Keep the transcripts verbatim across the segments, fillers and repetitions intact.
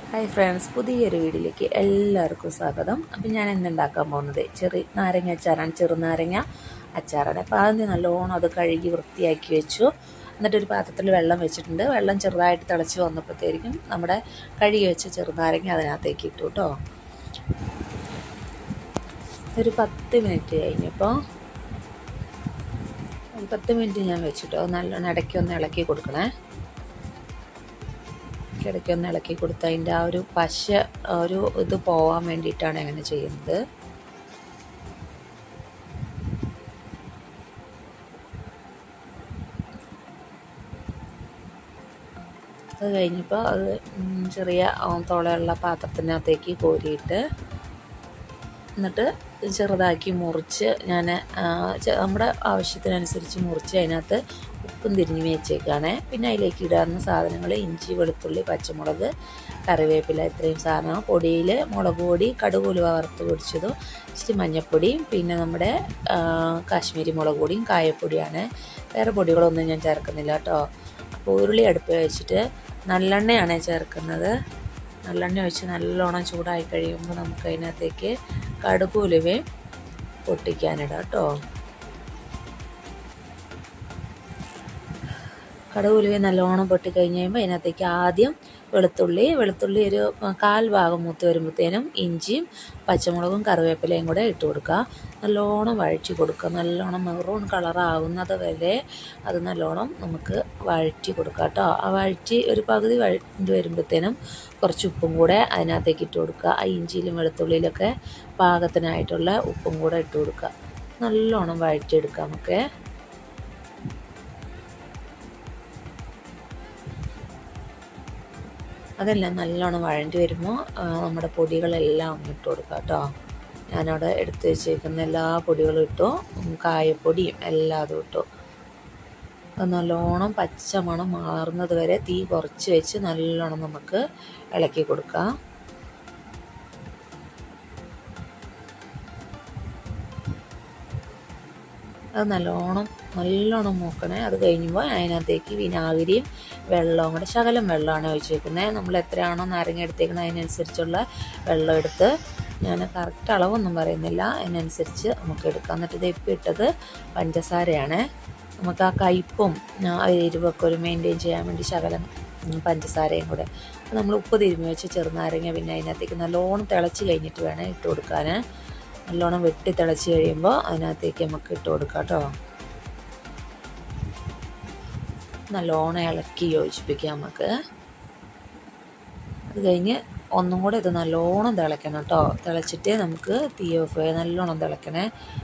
Hi friends, പുതിയൊരു വീഡിയോയിലേക്ക് എല്ലാവർക്കും സ്വാഗതം. അപ്പം ഞാൻ ഇന്നുണ്ടാക്കാൻ പോകുന്നത് ചെറിയ നാരങ്ങ അച്ചാറാണ്. ചെറുനാരങ്ങ അച്ചാറാണ്. അപ്പോൾ ആദ്യം നല്ലോണം അത് കഴുകി വൃത്തിയാക്കി വെച്ചു. എന്നിട്ടൊരു പാത്രത്തിൽ വെള്ളം വെച്ചിട്ടുണ്ട്. വെള്ളം ചെറുതായിട്ട് തിളച്ച് വന്നപ്പോഴത്തേക്കും നമ്മുടെ കഴുകി വെച്ച ചെറുനാരങ്ങ അതിനകത്തേക്ക് ഇട്ടു കേട്ടോ. ഒരു പത്ത് മിനിറ്റ് കഴിഞ്ഞപ്പോൾ ഒരു പത്ത് മിനിറ്റ് ഞാൻ വെച്ചിട്ടോ. നല്ലോണം ഇടയ്ക്ക് ഒന്ന് ഇളക്കി കൊടുക്കണേ. ഇടയ്ക്ക് ഒന്ന് ഇളക്കി കൊടുത്ത് അതിൻ്റെ ആ ഒരു പശ ഒരു ഇത് പോകാൻ വേണ്ടിയിട്ടാണ് അങ്ങനെ ചെയ്യുന്നത്. അത് കഴിഞ്ഞപ്പോൾ അത് ചെറിയ തോളയുള്ള പാത്രത്തിനകത്തേക്ക് കോരിയിട്ട് എന്നിട്ട് ചെറുതാക്കി മുറിച്ച് ഞാൻ നമ്മുടെ ആവശ്യത്തിനനുസരിച്ച് മുറിച്ച് അതിനകത്ത് ഉപ്പും തിരിഞ്ഞ് വെച്ചേക്കാണ്. പിന്നെ അതിലേക്ക് ഇടാവുന്ന സാധനങ്ങൾ ഇഞ്ചി, വെളുത്തുള്ളി, പച്ചമുളക്, കറിവേപ്പില, ഇത്രയും സാധനം. പൊടിയിൽ മുളക് പൊടി, കടുക്, ഉലുവ വറുത്ത് പൊടിച്ചതും, ഇച്ചിരി മഞ്ഞൾപ്പൊടിയും, പിന്നെ നമ്മുടെ കാശ്മീരി മുളക് പൊടിയും കായപ്പൊടിയാണ്. വേറെ പൊടികളൊന്നും ഞാൻ ചേർക്കുന്നില്ല കേട്ടോ. അപ്പോൾ ഉരുളി അടുപ്പ് വെച്ചിട്ട് നല്ലെണ്ണയാണ് ചേർക്കുന്നത്. നല്ലെണ്ണ ഒഴിച്ച് നല്ലോണം ചൂടായി കഴിയുമ്പോൾ നമുക്ക് അതിനകത്തേക്ക് കടുക്, ഉലുവയും പൊട്ടിക്കാനിടാം കേട്ടോ. കടുക്, ഉലുവയും നല്ലോണം പൊട്ടിക്കഴിഞ്ഞ് കഴിയുമ്പോൾ അതിനകത്തേക്ക് ആദ്യം വെളുത്തുള്ളി വെളുത്തുള്ളി ഒരു കാൽ ഭാഗം മൂത്ത് വരുമ്പോഴത്തേനും ഇഞ്ചിയും പച്ചമുളകും കറിവേപ്പിലയും കൂടെ ഇട്ട് കൊടുക്കുക. നല്ലോണം വഴറ്റി കൊടുക്കുക. നല്ലോണം മെറൂൺ കളറാവുന്നത് വരെ അത് നല്ലോണം നമുക്ക് വഴറ്റി കൊടുക്കുക കേട്ടോ. ആ വഴറ്റി ഒരു പകുതി വഴറ്റി വരുമ്പോഴത്തേനും കുറച്ച് ഉപ്പും കൂടെ അതിനകത്തേക്ക് ഇട്ട് കൊടുക്കുക. ആ ഇഞ്ചിയിലും വെളുത്തുള്ളിയിലൊക്കെ പാകത്തിനായിട്ടുള്ള ഉപ്പും കൂടെ ഇട്ട് കൊടുക്കുക. നല്ലോണം വഴറ്റിയെടുക്കാം നമുക്ക്. അതെല്ലാം നല്ലോണം വഴണ്ടി വരുമ്പോൾ നമ്മുടെ പൊടികളെല്ലാം ഒന്ന് ഇട്ട് കൊടുക്കുക കേട്ടോ. ഞാനവിടെ എടുത്ത് വെച്ചേക്കുന്ന എല്ലാ പൊടികളും ഇട്ടു. കായപ്പൊടിയും എല്ലാതും ഇട്ടു. അത് നല്ലോണം പച്ച മണം മാറുന്നത് വരെ തീ കുറച്ച് വെച്ച് നല്ലോണം നമുക്ക് ഇളക്കി കൊടുക്കാം. അത് നല്ലോണം നല്ലോണം മൂക്കണേ. അത് കഴിയുമ്പോൾ അതിനകത്തേക്ക് വിനാഗിരിയും വെള്ളവും കൂടെ, ശകലം വെള്ളമാണ് ഒഴിച്ചേക്കുന്നത്. നമ്മൾ എത്രയാണോ നാരങ്ങ എടുത്തേക്കുന്നത് അതിനനുസരിച്ചുള്ള വെള്ളം എടുത്ത്, ഞാൻ കറക്റ്റ് അളവൊന്നും പറയുന്നില്ല, അതിനനുസരിച്ച് നമുക്ക് എടുക്കാം. എന്നിട്ട് ഇത് ഇപ്പം ഇട്ടത് പഞ്ചസാരയാണ്. നമുക്ക് ആ കയ്പും എരിവൊക്കെ ഒരു മെയിൻറ്റെയിൻ ചെയ്യാൻ വേണ്ടി ശകലം പഞ്ചസാരയും കൂടെ. നമ്മൾ ഉപ്പ് തിരുമ്മി വെച്ച് ചെറുനാരങ്ങ പിന്നെ അതിനകത്തേക്ക് നല്ലോണം തിളച്ച് കഴിഞ്ഞിട്ട് വേണം ഇട്ട് കൊടുക്കാൻ. നല്ലോണം വെട്ടി തിളച്ച് കഴിയുമ്പോൾ അതിനകത്തേക്ക് നമുക്ക് ഇട്ട് കൊടുക്കാം കേട്ടോ. നല്ലോണം ഇളക്കി യോജിപ്പിക്കാം നമുക്ക്. അത് കഴിഞ്ഞ് ഒന്നും കൂടെ ഇത് നല്ലോണം തിളയ്ക്കണം കേട്ടോ. തിളച്ചിട്ട് നമുക്ക് തീ ഓഫ് ചെയ്യാം. നല്ലോണം തിളയ്ക്കണേ.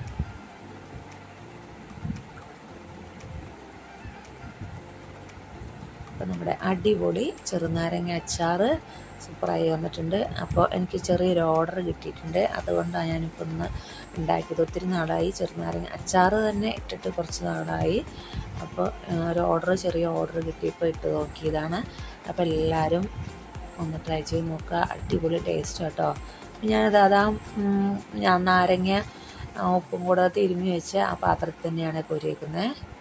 അപ്പോൾ നമ്മുടെ അടിപൊളി ചെറുനാരങ്ങ അച്ചാറ് സൂപ്പറായി വന്നിട്ടുണ്ട്. അപ്പോൾ എനിക്ക് ചെറിയൊരു ഓർഡർ കിട്ടിയിട്ടുണ്ട്. അതുകൊണ്ടാണ് ഞാനിപ്പോൾ ഒന്ന് ഉണ്ടാക്കിയത്. ഒത്തിരി നാളായി ചെറുനാരങ്ങ അച്ചാറ് തന്നെ ഇട്ടിട്ട് കുറച്ച് നാളായി. അപ്പോൾ ഒരു ഓർഡർ ചെറിയ ഓർഡർ കിട്ടിയപ്പോൾ ഇട്ട് നോക്കിയതാണ്. അപ്പോൾ എല്ലാവരും ഒന്ന് ട്രൈ ചെയ്ത് നോക്കുക. അടിപൊളി ടേസ്റ്റ് കേട്ടോ. ഞാനത് അതാ ഞാൻ നാരങ്ങ ഉപ്പും കൂടെ തിരുമ്മി വെച്ച് ആ പാത്രത്തിൽ തന്നെയാണ് കോരിയേക്കുന്നത്.